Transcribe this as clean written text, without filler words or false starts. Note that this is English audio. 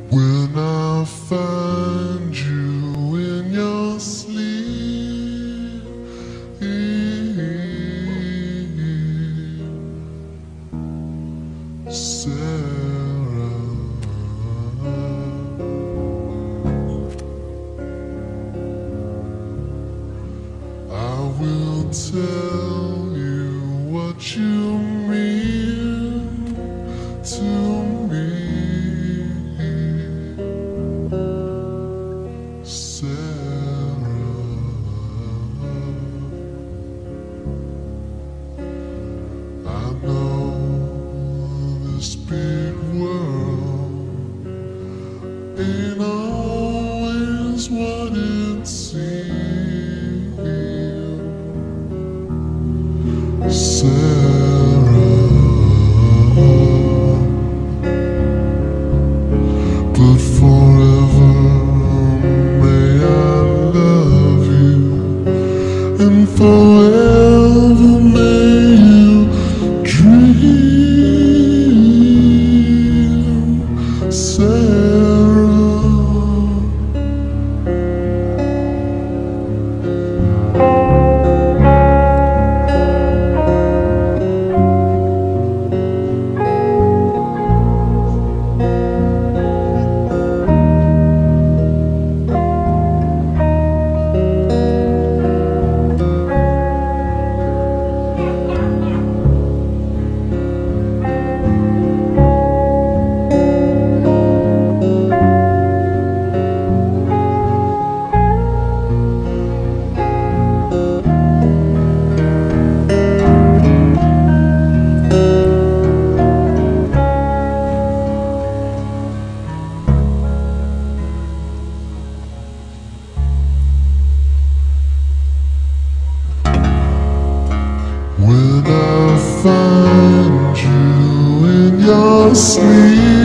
When I find you in your sleep, Sarah, I will tell you what you mean to me, Sarah. I know this big world ain't always what it seems, Sarah. But forever may I love you, and forever may you dream, Sarah. When I find you in your sleep,